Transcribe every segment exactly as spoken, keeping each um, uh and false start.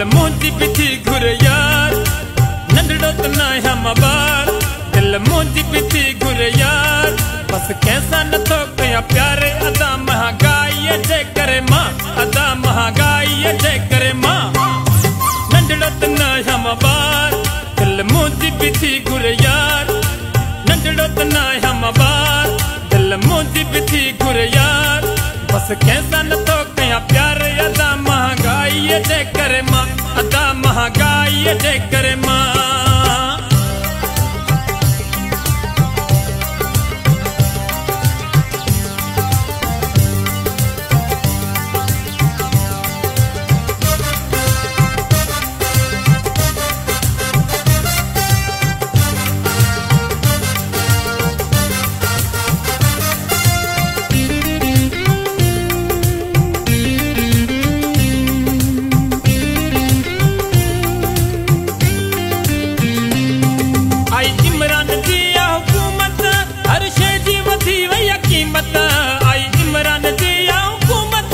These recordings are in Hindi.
दिल मुंहिंजी बि थी घुर यार नंढड़ो त न हम बार दिल मुंहिंजी बि थी घुर यार बस कंहिंसां नथो कयां प्यार अदा महागाईअ जे करे मां अदा महागाईअ जे करे मां नंढड़ो त न हम बार दिल मुंहिंजी बि थी घुर यार नंढड़ो त न हम बार दिल मुंहिंजी बि थी घुर यार बस कंहिंसां नथो कयां प्यार अदा महागाईअ जे करे मां अदा महागाईअ जे करे मां आई इमरान जी हुकूमत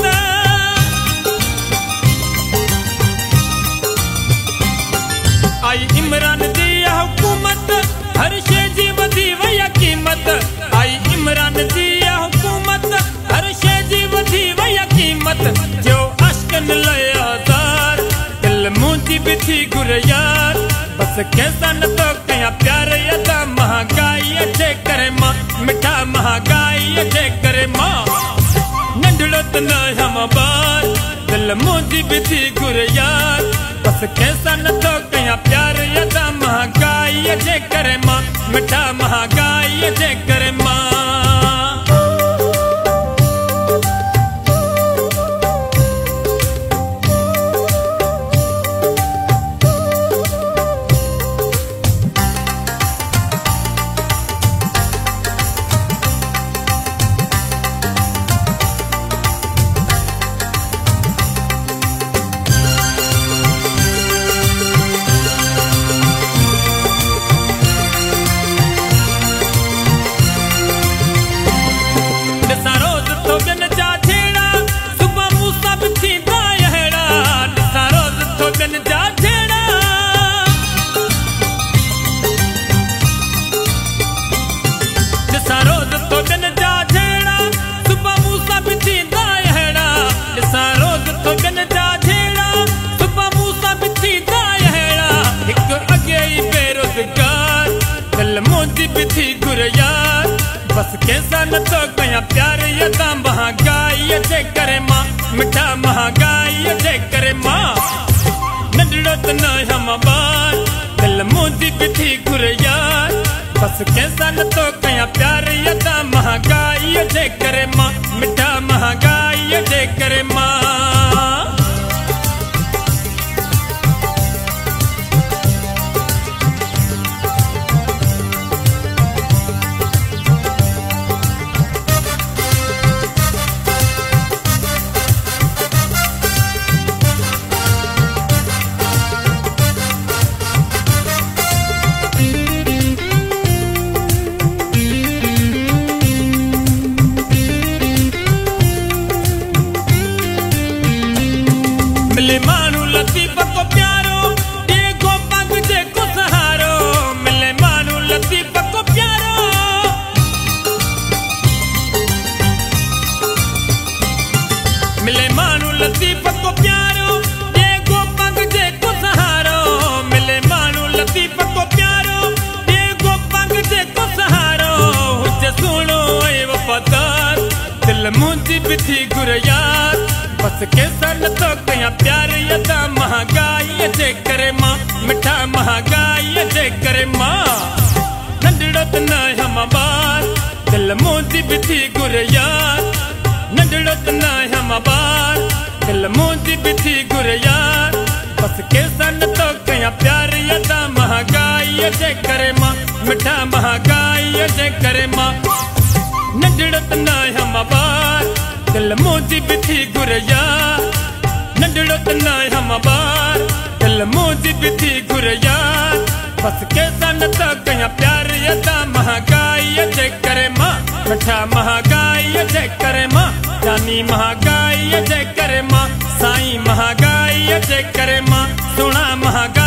आई इमरान जी हुकूमत हर शे जी वधी वई कीमत आई इमरान जी हुकूमत हर शे जी वधी वई कीमत जो अश्कन लय आज़ार दिल मुंहिंजी बि थी घुर यार बस कंहिंसां नथो कयां प्यार अदा महागाईअ जे करे मां मिठा महागाईअ जे करे मां नंढड़ो त न हम बार दिल मुंहिंजी बि थी घुर यार बस कंहिंसां नथो कयां प्यार अदा महागाईअ जे करे मां मिठा महागाईअ जे करे मां मुंहिंजी बि थी घुर यार बस कंहिंसां नथो कयां प्यार अदा महागाईअ जे करे मां मिठा महागाईअ जे करे मां नंढड़ो त न हम बार दिल मुंहिंजी बि थी घुर यार बस कंहिंसां नथो कयां प्यार अदा महागाईअ जे करे मां मिठा महागाईअ जे करे मां मिले मानू लतीफ को प्यारो देगो पग जेको सहारो मिले मानू लतीफ को प्यारो मिले मानू लतीफ को प्यारो देगो पग जेको सहारो मिले मानू लतीफ को प्यारो देगो पग जेको सहारो हुजे सुणो ऐं वफ़ादार दिल मुंहिंजी बि थी घुर यार बस कंहिंसां नथो कयां प्यार अदा महागाईअ जे करे मां मिठा महागाईअ जे करे मां नंढड़ो त न हम बार दिल मुंहिंजी बि थी घुर यार नंढड़ो त न हम बार दिल मुंहिंजी बि थी घुर यार बस कंहिंसां नथो कयां प्यार अदा महागाईअ जे करे मां मिठा महागाईअ जे करे मां नंढड़ो त न हम बार दिल मुंहिंजी बि थी घुर यार नंढड़ो त न हम बार दिल मुंहिंजी बि थी घुर यार बस कंहिंसां नथो कयां प्यार अदा महागाईअ जे करे मां मिठा महागाईअ जे करे मां जानी महागाईअ जे करे मां साईं महागाई जे करे मां सुणा महागाई